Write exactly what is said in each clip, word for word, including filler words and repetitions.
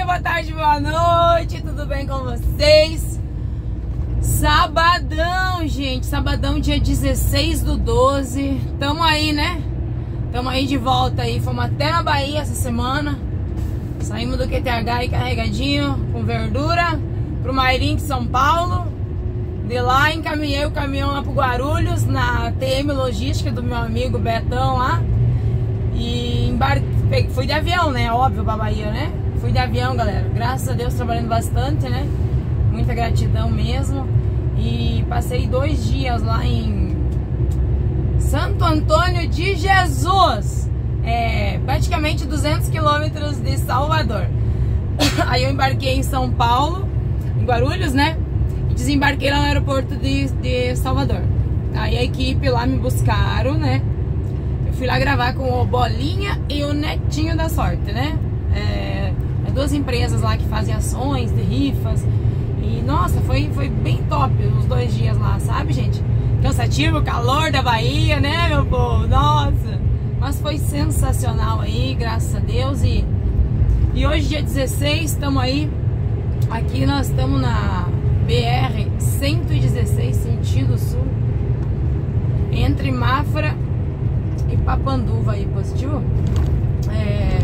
boa tarde, boa noite, tudo bem com vocês? Sabadão, gente, sabadão dia dezesseis do doze, tamo aí, né? Tamo aí de volta aí, fomos até na Bahia essa semana. Saímos do Q T H aí carregadinho, com verdura, pro Mairim de São Paulo. De lá encaminhei o caminhão lá pro Guarulhos, na T M Logística do meu amigo Betão lá. E embarquei, fui de avião, né? Óbvio, pra Bahia, né? Fui de avião, galera. Graças a Deus, trabalhando bastante, né? Muita gratidão mesmo. E passei dois dias lá em Santo Antônio de Jesus. É, praticamente duzentos quilômetros de Salvador. Aí eu embarquei em São Paulo, em Guarulhos, né? E desembarquei lá no aeroporto de, de Salvador. Aí a equipe lá me buscaram, né? Eu fui lá gravar com o Bolinha e o Netinho da Sorte, né? É, é duas empresas lá que fazem ações de rifas. E nossa, foi, foi bem top os dois dias lá, sabe, gente? Cansativo, calor da Bahia, né, meu povo? Nossa! Mas foi sensacional aí, graças a Deus. E, e hoje, dia dezesseis, estamos aí. Aqui nós estamos na B R cento e dezesseis, sentido sul. Entre Mafra e Papanduva aí, positivo. É,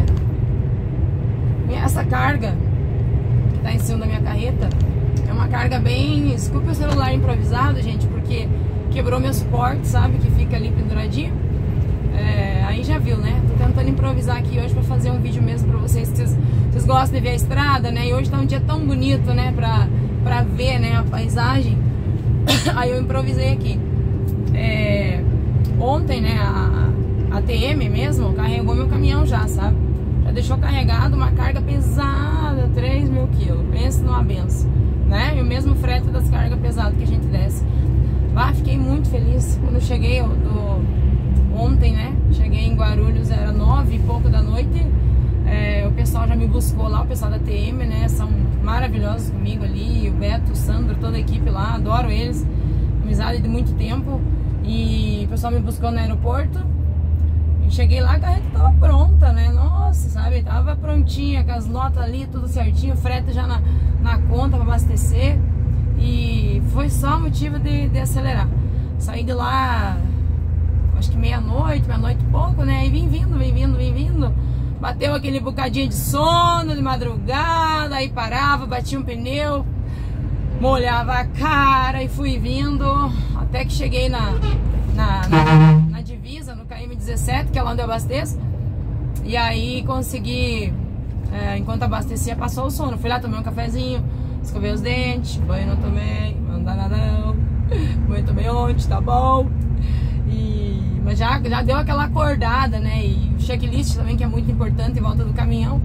essa carga que tá em cima da minha carreta é uma carga bem... Desculpe o celular improvisado, gente, porque quebrou meu suporte, sabe? Que fica ali penduradinho. É, aí já viu, né? Tô tentando improvisar aqui hoje pra fazer um vídeo mesmo pra vocês, que vocês, vocês gostam de ver a estrada, né? E hoje tá um dia tão bonito, né? Pra, pra ver, né? A paisagem. Aí eu improvisei aqui. É, ontem, né? A, a T M mesmo carregou meu caminhão já, sabe? Já deixou carregado uma carga pesada, três mil quilos. Pensa numa benção, né? E o mesmo frete das cargas pesadas que a gente desce. Ah, fiquei muito feliz quando eu cheguei do... ontem, né? Cheguei em Guarulhos, era nove e pouco da noite. É, o pessoal já me buscou lá, o pessoal da T M, né? São maravilhosos comigo ali, o Beto, o Sandro, toda a equipe lá, adoro eles. Amizade de muito tempo. E o pessoal me buscou no aeroporto. E cheguei lá, a carreta tava pronta, né? Nossa, sabe? Tava prontinha, com as notas ali, tudo certinho, frete já na, na conta pra abastecer. E foi só motivo de, de acelerar. Saí de lá, acho que meia-noite, meia-noite e pouco, né? E vim vindo, vim vindo, vim vindo. Bateu aquele bocadinho de sono de madrugada, aí parava, batia um pneu, molhava a cara e fui vindo. Até que cheguei na, na, na, na divisa, no K M dezessete, que é lá onde eu abasteço. E aí consegui, é, enquanto abastecia, passou o sono. Fui lá, tomei um cafezinho, escovei os dentes, banho não tomei, não dá nada não. Banho tomei ontem, tá bom. E, mas já, já deu aquela acordada, né? E o checklist também, que é muito importante em volta do caminhão.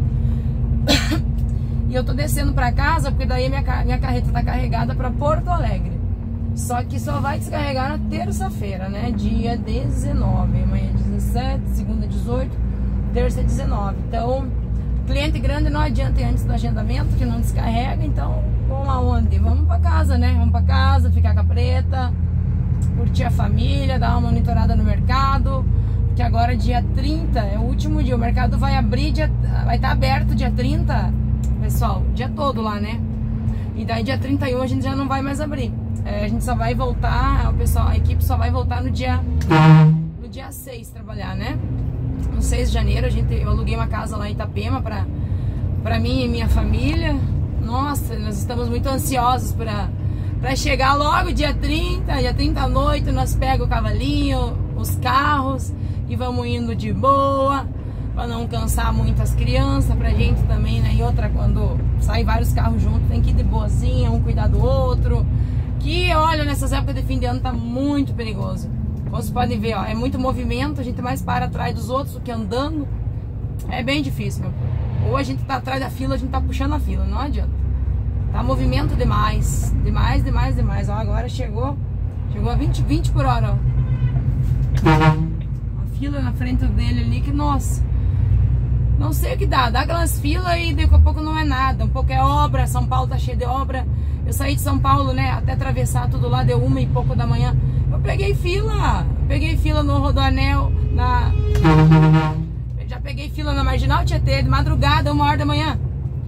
E eu tô descendo pra casa, porque daí minha, minha carreta tá carregada pra Porto Alegre. Só que só vai descarregar na terça-feira, né? Dia dezenove. Amanhã é dezessete, segunda é dezoito, terça é dezenove. Então, cliente grande não adianta ir antes do agendamento, que não descarrega. Então, vamos aonde? Vamos pra casa, né? Vamos pra casa, ficar com a preta, curtir a família, dar uma monitorada no mercado. Porque agora dia trinta é o último dia. O mercado vai abrir, dia, vai estar aberto dia trinta, pessoal, o dia todo lá, né? E daí dia trinta e um a gente já não vai mais abrir. É, a gente só vai voltar, o pessoal, a equipe só vai voltar no dia no dia seis trabalhar, né? No seis de janeiro a gente, eu aluguei uma casa lá em Itapema pra, pra mim e minha família. Nossa, nós estamos muito ansiosos pra, pra chegar logo dia trinta, dia trinta à noite nós pegamos o cavalinho, os carros e vamos indo de boa, pra não cansar muito as crianças, pra gente também, né? E outra, quando sai vários carros juntos, tem que ir de boazinha, um cuidar do outro. Que, olha, nessas épocas de fim de ano tá muito perigoso. Como vocês podem ver, ó, é muito movimento, a gente mais para atrás dos outros do que andando. É bem difícil, meu povo. Ou a gente tá atrás da fila, a gente tá puxando a fila, não adianta. Tá movimento demais, demais, demais, demais. Ó, agora chegou, chegou a vinte, vinte por hora, ó. A fila na frente dele ali, que nossa. Não sei o que dá, dá aquelas filas e daqui a pouco não é nada. Um pouco é obra, São Paulo tá cheio de obra. Eu saí de São Paulo, né, até atravessar tudo lá, deu uma e pouco da manhã. Eu peguei fila, peguei fila no Rodoanel, na... Já peguei fila na Marginal Tietê, de madrugada, uma hora da manhã.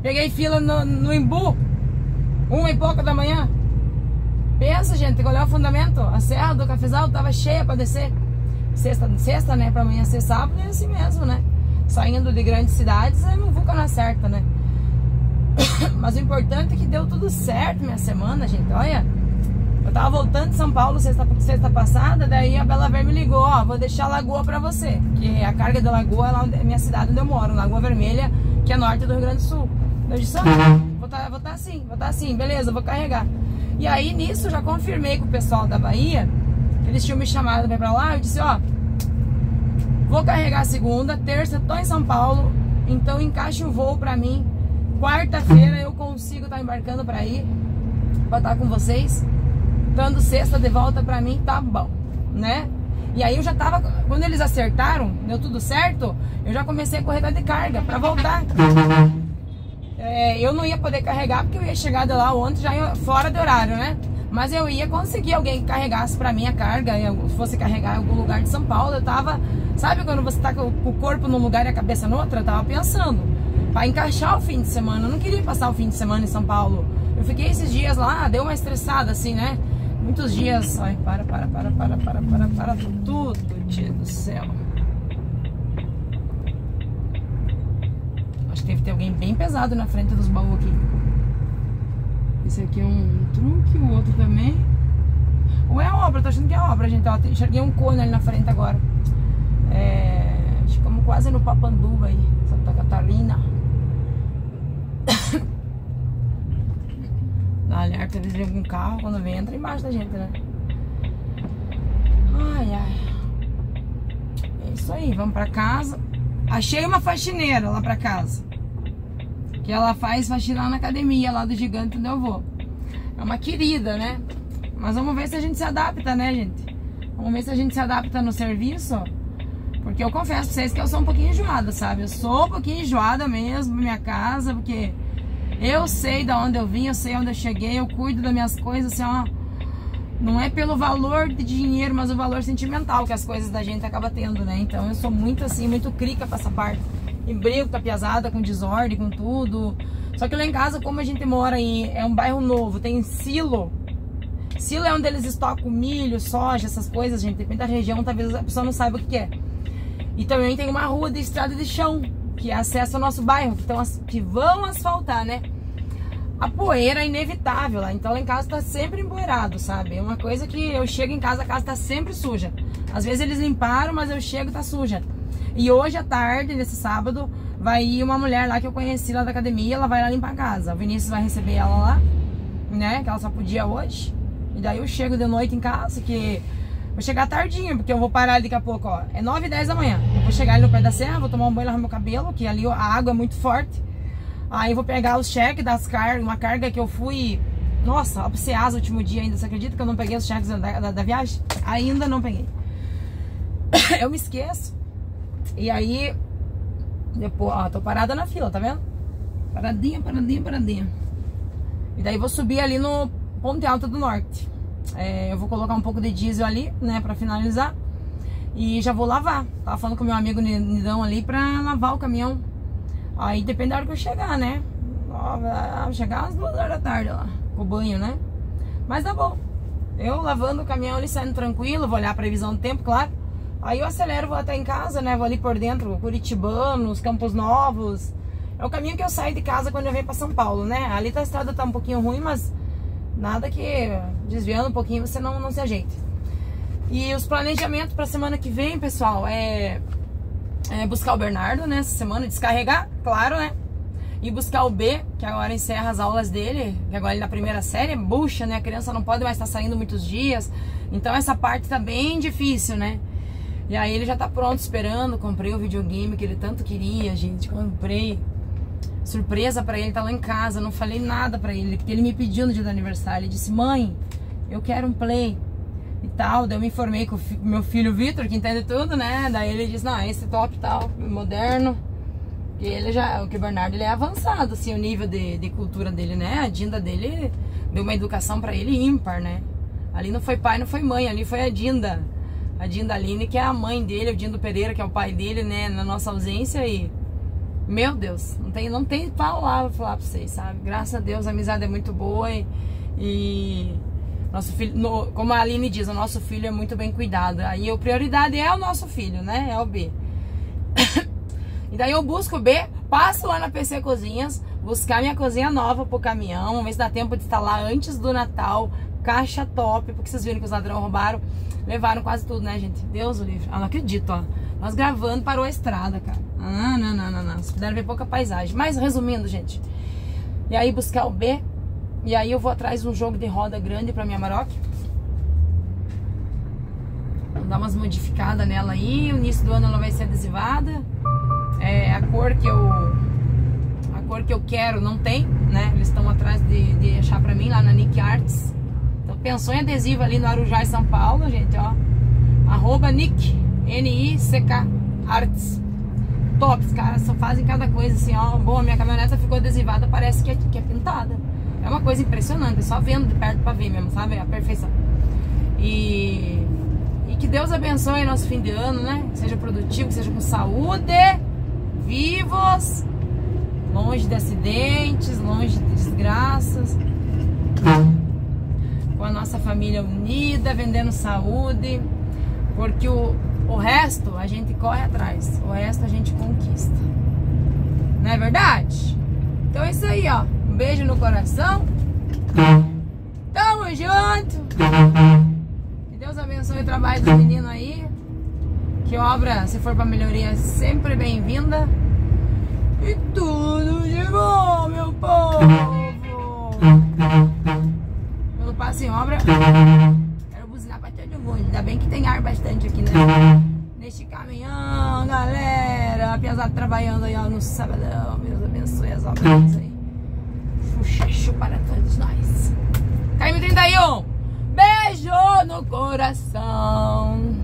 Peguei fila no, no Embu, uma e pouca da manhã. Pensa, gente, tem que olhar o fundamento. A Serra do Cafezal tava cheia pra descer. Sexta, sexta, né? Pra amanhã ser sábado é assim mesmo, né? Saindo de grandes cidades, aí não vulca na certa, né? Mas o importante é que deu tudo certo minha semana, gente. Olha, eu tava voltando de São Paulo sexta, sexta passada, daí a Bela Verde me ligou, ó, vou deixar a Lagoa pra você. Que a carga da Lagoa é lá onde, minha cidade onde eu moro, Lagoa Vermelha, que é norte do Rio Grande do Sul. Eu disse, ah, vou tá, vou tá assim, vou tá assim, beleza, vou carregar. E aí nisso eu já confirmei com o pessoal da Bahia, que eles tinham me chamado pra ir pra lá, eu disse, ó, vou carregar segunda, terça, tô em São Paulo, então encaixe um voo pra mim. Quarta-feira eu consigo estar embarcando pra ir, pra estar com vocês. Dando sexta de volta pra mim, tá bom, né? E aí eu já tava, quando eles acertaram, deu tudo certo, eu já comecei a correr de carga pra voltar. É, eu não ia poder carregar porque eu ia chegar de lá ontem já ia fora de horário, né? Mas eu ia conseguir alguém que carregasse pra mim a carga, se fosse carregar em algum lugar de São Paulo. Eu tava, sabe quando você tá com o corpo num lugar e a cabeça no outro? Eu tava pensando pra encaixar o fim de semana. Eu não queria passar o fim de semana em São Paulo. Eu fiquei esses dias lá, deu uma estressada assim, né? Muitos dias. Ai, para, para, para, para, para, para, para tudo, tio do céu. Acho que deve ter alguém bem pesado na frente dos baús aqui. Esse aqui é um truque, o outro também. Ou é obra, tô achando que é obra, gente. Ó, enxerguei um cone ali na frente agora. É, ficamos quase no Papanduva aí, Santa Catarina. Dá alerta, às vezes vem algum carro, quando vem entra embaixo da gente, né? Ai, ai. É isso aí, vamos pra casa. Achei uma faxineira lá pra casa, que ela faz faxina na academia lá do Gigante onde eu vou. É uma querida, né? Mas vamos ver se a gente se adapta, né, gente? Vamos ver se a gente se adapta no serviço. Porque eu confesso pra vocês que eu sou um pouquinho enjoada, sabe? Eu sou um pouquinho enjoada mesmo na minha casa, porque eu sei de onde eu vim, eu sei onde eu cheguei, eu cuido das minhas coisas, assim, ó. Não é pelo valor de dinheiro, mas o valor sentimental que as coisas da gente acaba tendo, né? Então eu sou muito assim, muito crica pra essa parte. E brigo com a piazada, com desordem, com tudo. Só que lá em casa, como a gente mora em... é um bairro novo, tem silo. Silo é onde eles estocam milho, soja, essas coisas, gente. Depende da região, talvez a pessoa não saiba o que é. E também tem uma rua de estrada de chão, que é acesso ao nosso bairro, que, tão, que vão asfaltar, né? A poeira é inevitável lá, então lá em casa tá sempre empoeirado, sabe? É uma coisa que eu chego em casa, a casa tá sempre suja. Às vezes eles limparam, mas eu chego e tá suja. E hoje à tarde, nesse sábado, vai ir uma mulher lá que eu conheci lá da academia, ela vai lá limpar a casa. O Vinícius vai receber ela lá, né? Que ela só podia hoje. E daí eu chego de noite em casa, que vou chegar tardinho, porque eu vou parar daqui a pouco, ó. É nove e dez da manhã. Eu vou chegar ali no pé da serra, vou tomar um banho, lavar meu cabelo, que ali a água é muito forte. Aí vou pegar os cheques das cargas, uma carga que eu fui... Nossa, lá pro Ceasa o último dia ainda, você acredita que eu não peguei os cheques da, da, da viagem? Ainda não peguei. Eu me esqueço. E aí, depois, ó, tô parada na fila, tá vendo? Paradinha, paradinha, paradinha. E daí vou subir ali no Ponte Alta do Norte. É, eu vou colocar um pouco de diesel ali, né, pra finalizar. E já vou lavar. Tava falando com meu amigo Nidão ali pra lavar o caminhão. Aí depende da hora que eu chegar, né? Vou chegar às duas horas da tarde lá, com o banho, né? Mas tá bom. Eu lavando o caminhão ali, saindo tranquilo, vou olhar a previsão do tempo, claro. Aí eu acelero, vou até em casa, né? Vou ali por dentro, Curitibanos, Campos Novos. É o caminho que eu saio de casa quando eu venho pra São Paulo, né? Ali tá, a estrada tá um pouquinho ruim, mas nada que desviando um pouquinho você não, não se ajeite. E os planejamentos pra semana que vem, pessoal, é... É buscar o Bernardo, né, essa semana, descarregar, claro, né, e buscar o B, que agora encerra as aulas dele, que agora ele na primeira série, bucha, né, a criança não pode mais estar saindo muitos dias, então essa parte tá bem difícil, né, e aí ele já tá pronto, esperando, comprei o videogame que ele tanto queria, gente, comprei, surpresa pra ele, tá lá em casa, não falei nada pra ele, porque ele me pediu no dia do aniversário, ele disse, mãe, eu quero um Play, e tal, daí eu me informei com o fi meu filho Vitor, que entende tudo, né, daí ele disse, não, esse top tal, moderno, que ele já, o que o Bernardo, ele é avançado, assim, o nível de, de cultura dele, né, a Dinda dele deu uma educação pra ele ímpar, né, ali não foi pai, não foi mãe, ali foi a Dinda, a Dinda Aline, que é a mãe dele, o Dindo Pereira, que é o pai dele, né, na nossa ausência, e Meu Deus, não tem, não tem palavra pra falar pra vocês, sabe? Graças a Deus a amizade é muito boa e, e nosso filho, no, como a Aline diz, o nosso filho é muito bem cuidado. Aí a prioridade é o nosso filho, né? É o B. E daí eu busco o B, passo lá na P C Cozinhas, buscar minha cozinha nova pro caminhão, vamos ver se dá tempo de instalar antes do Natal, caixa top, porque vocês viram que os ladrões roubaram, levaram quase tudo, né, gente? Deus o livre. Ah, não acredito, ó. Nós gravando, parou a estrada, cara. Ah, não, não, não, não. Vocês puderam ver pouca paisagem. Mas resumindo, gente. E aí buscar o B, e aí eu vou atrás de um jogo de roda grande pra minha Amarok. Vou dar umas modificadas nela aí, o início do ano ela vai ser adesivada. É, a cor que eu a cor que eu quero não tem, né? Eles estão atrás de, de achar pra mim lá na Nick Arts. Então pensou em adesivo ali no Arujá em São Paulo, gente, ó. Arroba Nick, N I C K Arts. Top, os caras só fazem cada coisa assim, ó. Bom, a minha caminhoneta ficou adesivada, parece que é, que é pintada. É uma coisa impressionante, só vendo de perto pra ver mesmo, sabe? A perfeição. E, e que Deus abençoe nosso fim de ano, né? Que seja produtivo, que seja com saúde, vivos, longe de acidentes, longe de desgraças, com a nossa família unida, vendendo saúde, porque o, o resto a gente corre atrás, o resto a gente conquista, não é verdade? Então é isso aí, ó, um beijo no coração, tamo junto, que Deus abençoe o trabalho do menino aí. Que obra, se for pra melhoria, é sempre bem-vinda. E tudo de bom, meu povo. Quando passa em obra, quero buzinar pra todo mundo. Ainda bem que tem ar bastante aqui, né? Neste caminhão, galera. A piazada trabalhando aí, ó, no sabadão. Deus abençoe as obras aí. Chuchu para todos nós. Caíme trinta e um. Beijo no coração.